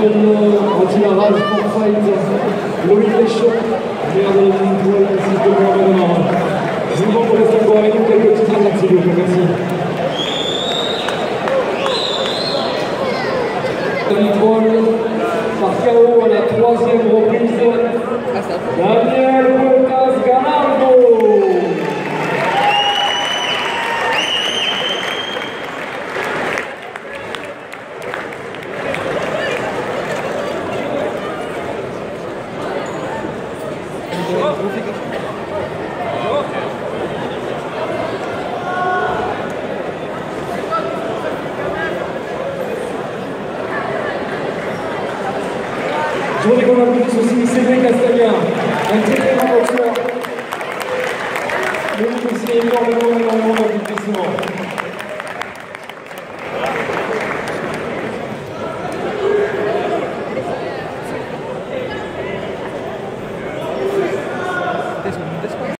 Antoine anti-larage pour fight, Loïc Deschamps, maire de la ligne poil, ainsi que Mohamed Amara. Je vous demande de rester encore avec nous quelques petites minutes, s'il vous plaît, merci. Paul, par KO à la troisième reprise, Daniel Puertas Gallardo. Je voudrais qu'on applaudisse aussi Cédric Castagna, un très très grand boxeur. Nous remercions énormément d'applaudissements. This